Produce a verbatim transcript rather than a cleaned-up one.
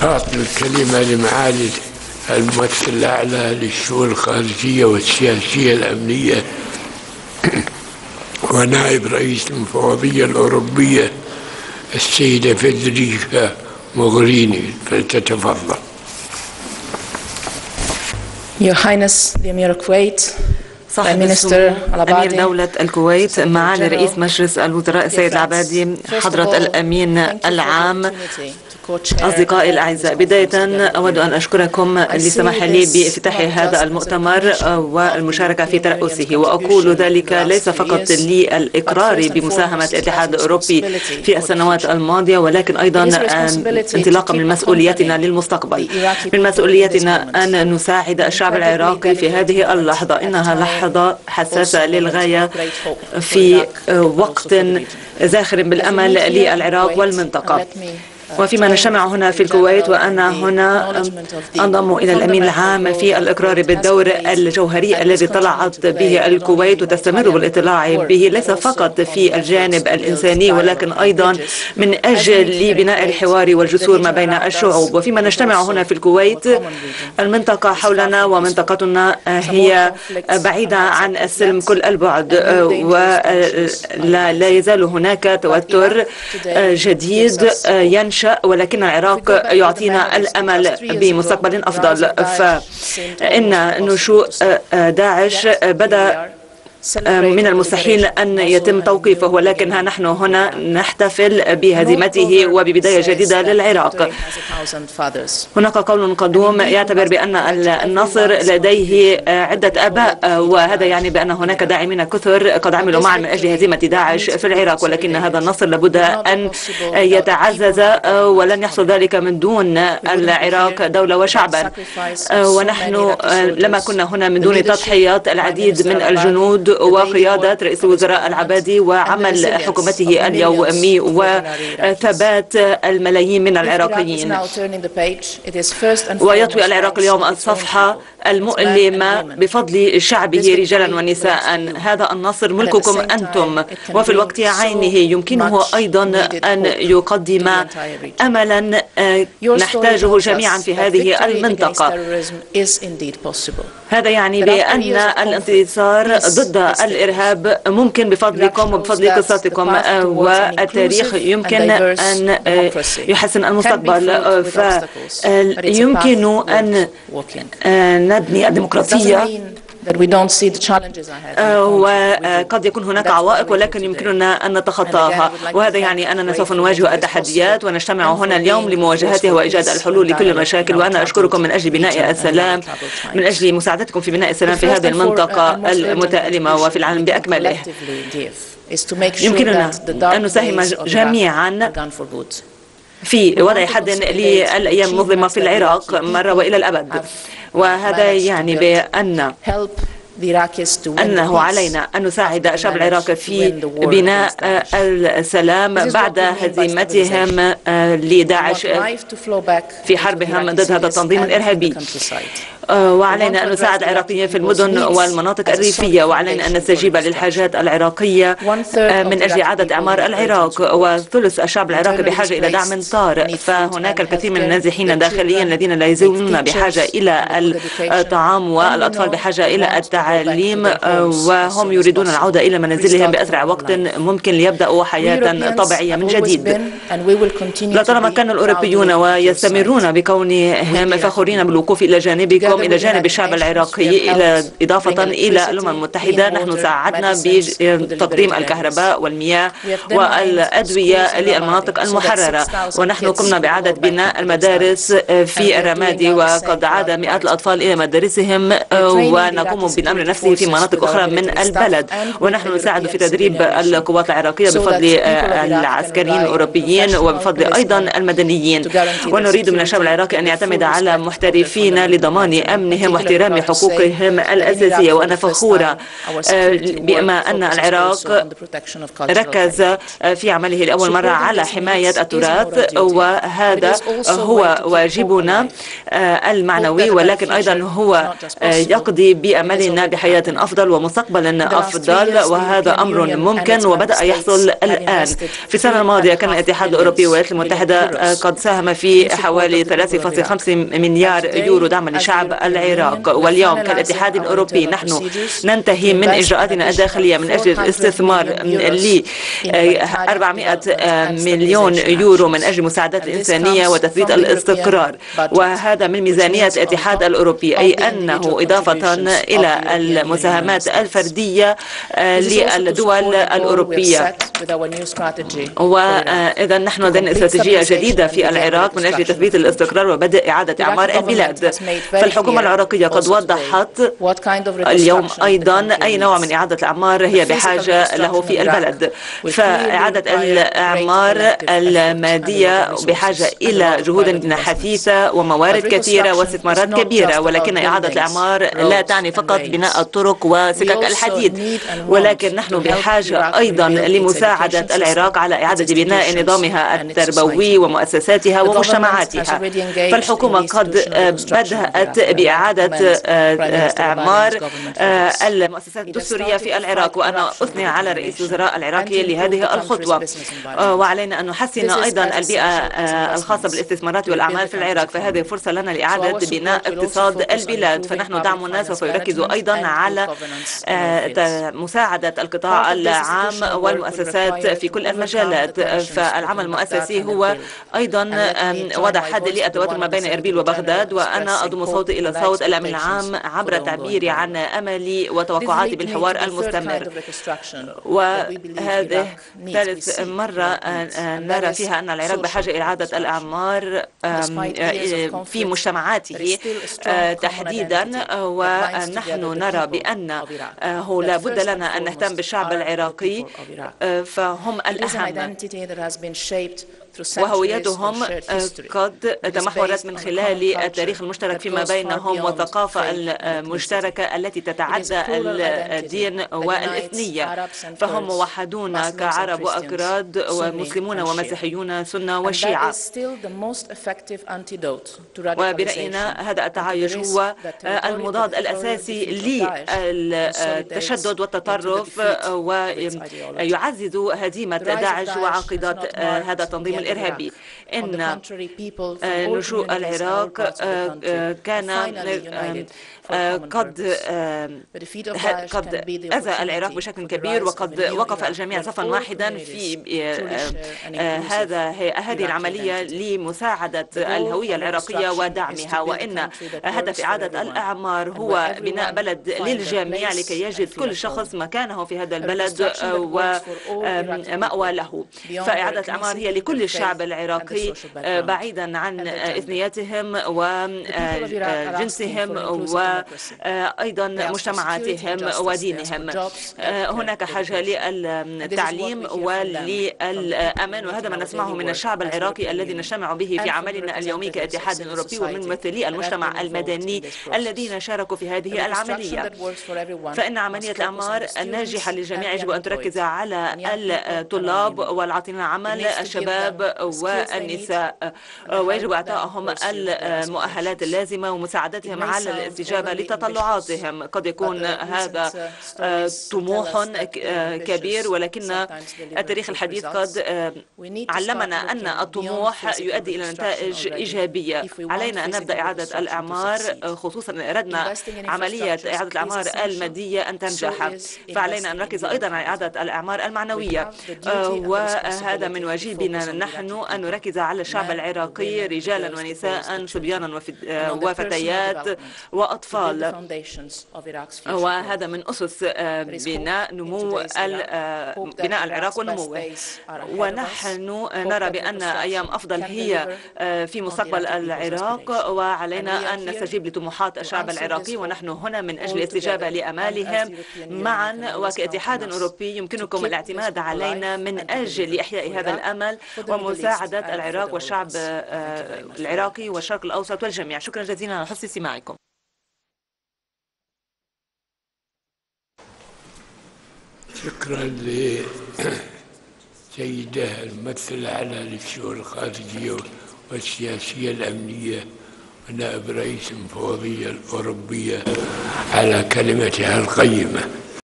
أعطي الكلمة لمعالي الممثل الأعلى للشؤون الخارجية والسياسية الأمنية ونائب رئيس المفوضية الأوروبية السيدة فيدريكا موغريني، فلتتفضل. Your Highness the Emir of Kuwait, صاحب السمو أمير دولة الكويت، معالي رئيس مجلس الوزراء السيد العبادي، حضرة الأمين العام، أصدقائي الأعزاء، بداية أود أن أشكركم لسماح لي بافتتاح هذا المؤتمر والمشاركة في ترأسه، وأقول ذلك ليس فقط للإقرار بمساهمة الاتحاد الأوروبي في السنوات الماضية، ولكن أيضا انطلاقا من مسؤوليتنا للمستقبل. من مسؤوليتنا أن نساعد الشعب العراقي في هذه اللحظة، إنها لحظة حساسة للغاية في وقت زاخر بالأمل للعراق والمنطقة. وفيما نجتمع هنا في الكويت وأنا هنا أنضم إلى الأمين العام في الإقرار بالدور الجوهري الذي طلعت به الكويت وتستمر بالاطلاع به، ليس فقط في الجانب الإنساني ولكن أيضا من أجل بناء الحوار والجسور ما بين الشعوب. وفيما نجتمع هنا في الكويت، المنطقة حولنا ومنطقتنا هي بعيدة عن السلم كل البعد، ولا يزال هناك توتر جديد ينشأ، ولكن العراق يعطينا الأمل بمستقبل أفضل. فإن نشوء داعش بدأ من المستحيل أن يتم توقيفه، ولكنها نحن هنا نحتفل بهزيمته وببداية جديدة للعراق. هناك قول قدوم يعتبر بأن النصر لديه عدة آباء، وهذا يعني بأن هناك داعمين كثر قد عملوا معا من أجل هزيمة داعش في العراق، ولكن هذا النصر لابد أن يتعزز، ولن يحصل ذلك من دون العراق دولة وشعبا. ونحن لما كنا هنا من دون تضحيات العديد من الجنود وقيادة رئيس الوزراء العبادي وعمل حكومته اليومي وثبات الملايين من العراقيين. ويطوي العراق اليوم الصفحة المؤلمة بفضل شعبه رجالا ونساء. هذا النصر ملككم أنتم، وفي الوقت عينه يمكنه أيضا أن يقدم أملا نحتاجه جميعا في هذه المنطقة. هذا يعني بأن الانتصار ضد الإرهاب ممكن بفضلكم وبفضل قصتكم، والتاريخ يمكن أن يحسن المستقبل. فيمكن أن نبني الديمقراطية، وقد يكون هناك عوائق ولكن يمكننا أن نتخطاها، وهذا يعني أننا سوف نواجه التحديات ونجتمع هنا اليوم لمواجهتها وإيجاد الحلول لكل المشاكل. وأنا أشكركم من أجل بناء السلام، من أجل مساعدتكم في بناء السلام في هذه المنطقة المتألمة وفي العالم بأكمله. يمكننا أن نساهم جميعا في وضع حد للأيام المظلمة في العراق مرة وإلى الأبد، وهذا يعني بأن أنه علينا أن نساعد الشعب العراقي في بناء السلام بعد هزيمتهم لداعش في حربهم ضد هذا التنظيم الإرهابي. وعلينا أن نساعد العراقيين في المدن والمناطق الريفية، وعلينا أن نستجيب للحاجات العراقية من أجل إعادة إعمار العراق. وثلث الشعب العراقي بحاجة إلى دعم طارئ، فهناك الكثير من النازحين داخليا الذين لا يزالون بحاجة إلى الطعام، والأطفال بحاجة إلى التعليم، وهم يريدون العودة إلى منازلهم بأسرع وقت ممكن ليبدأوا حياة طبيعية من جديد. لطالما كان الأوروبيون ويستمرون بكونهم فخورين بالوقوف إلى جانبكم إلى جانب الشعب العراقي، إلى إضافة إلى الأمم المتحدة، نحن ساعدنا بتقديم الكهرباء والمياه والأدوية للمناطق المحررة، ونحن قمنا بإعادة بناء المدارس في الرمادي، وقد عاد مئات الأطفال إلى مدارسهم، ونقوم بالأمر نفسه في مناطق أخرى من البلد. ونحن نساعد في تدريب القوات العراقية بفضل العسكريين الأوروبيين وبفضل أيضا المدنيين، ونريد من الشعب العراقي أن يعتمد على محترفين لضمان أمنهم واحترام حقوقهم الأساسية. وأنا فخورة بما أن العراق ركز في عمله لأول مرة على حماية التراث، وهذا هو واجبنا المعنوي، ولكن أيضا هو يقضي بأملنا لنا بحياة أفضل ومستقبل أفضل، وهذا أمر ممكن وبدأ يحصل الآن. في السنة الماضية كان الاتحاد الأوروبي والولايات المتحدة قد ساهم في حوالي ثلاثة فاصلة خمسة مليار يورو دعما لشعب العراق، واليوم كالاتحاد الأوروبي نحن ننتهي من إجراءاتنا الداخلية من أجل الاستثمار ل أربعمائة مليون يورو من أجل مساعدات الإنسانية وتثبيت الاستقرار، وهذا من ميزانية الاتحاد الأوروبي، أي أنه إضافة إلى المساهمات الفردية للدول الأوروبية. وإذا نحن لدينا استراتيجية جديدة في العراق من أجل تثبيت الاستقرار وبدء إعادة إعمار البلاد. فالحكومة العراقية قد وضحت اليوم أيضا أي نوع من إعادة الأعمار هي بحاجة له في البلد. فإعادة الأعمار المادية بحاجة إلى جهود حثيثة وموارد كثيرة واستثمارات كبيرة، ولكن إعادة الأعمار لا تعني فقط بناء الطرق وسكك الحديد، ولكن نحن بحاجة أيضا لمساعدة العراق على إعادة بناء نظامها التربوي ومؤسساتها ومجتمعاتها. فالحكومة قد بدأت بإعادة أعمار المؤسسات الدستورية في العراق، وأنا أثني على رئيس الوزراء العراقي لهذه الخطوة. وعلينا أن نحسن أيضا البيئة الخاصة بالاستثمارات والأعمال في العراق، فهذه فرصة لنا لإعادة بناء اقتصاد البلاد. فنحن دعمنا سوف يركز أيضا على مساعدة القطاع العام والمؤسسات في كل المجالات. فالعمل المؤسسي هو أيضا وضع حد للتوتر ما بين إربيل وبغداد، وأنا أضم صوتي إلى صوت الأمن العام عبر تعبيري عن أملي وتوقعاتي بالحوار المستمر. وهذه ثالث مرة نرى فيها أن العراق بحاجة إلى إعادة الأعمار في مجتمعاته تحديدا، ونحن نرى بأنه لا بد لنا أن نهتم بالشعب العراقي، فهم الأهم وهويتهم قد تمحورت من خلال التاريخ المشترك فيما بينهم والثقافة المشتركة التي تتعدى الدين والإثنية، فهم موحدون كعرب وأكراد ومسلمون ومسيحيون سنة وشيعة. وبرأينا هذا التعايش هو المضاد الأساسي للتشدد والتطرف، ويعزز هزيمة داعش وعقيدات هذا التنظيم الإرهابي. إن نشوء العراق كان قد قد أذى العراق بشكل كبير، وقد وقف الجميع صفا واحدا في هذا هذه العملية لمساعدة الهوية العراقية ودعمها. وإن هدف إعادة الأعمار هو بناء بلد للجميع لكي يجد كل شخص مكانه في هذا البلد ومأوى له. فإعادة الأعمار هي لكل الشعب العراقي بعيدا عن إثنياتهم وجنسهم وأيضا مجتمعاتهم ودينهم. هناك حاجة للتعليم وللأمن، وهذا ما نسمعه من الشعب العراقي الذي نجتمع به في عملنا اليومي كاتحاد أوروبي ومن ممثلي المجتمع المدني الذين شاركوا في هذه العملية. فإن عملية الأعمار الناجحة للجميع يجب أن تركز على الطلاب والعاطلين العمل، الشباب والنساء، ويجب إعطائهم المؤهلات اللازمة ومساعدتهم على الاستجابة لتطلعاتهم. قد يكون هذا طموح كبير، ولكن التاريخ الحديث قد علمنا أن الطموح يؤدي إلى نتائج إيجابية. علينا أن نبدأ إعادة الأعمار، خصوصا إن أردنا عملية إعادة الأعمار المادية أن تنجح، فعلينا أن نركز أيضا على إعادة الأعمار المعنوية. وهذا من واجبنا نحن أن نركز على الشعب العراقي رجالا ونساء، صبيانا وفتيات وأطفال، وهذا من أسس بناء نمو بناء العراق ونموه. ونحن نرى بأن أيام أفضل هي في مستقبل العراق، وعلينا أن نستجيب لطموحات الشعب العراقي، ونحن هنا من أجل الاستجابة لأمالهم معا. وكاتحاد أوروبي يمكنكم الاعتماد علينا من أجل إحياء هذا الأمل ومساعدة العراق والشعب العراقي والشرق الأوسط والجميع. شكرا جزيلا على حسن استماعكم. شكرا لسيدة الممثلة على الشؤون الخارجية والسياسية الأمنية ونائب رئيس المفوضية الأوروبية على كلمتها القيمة.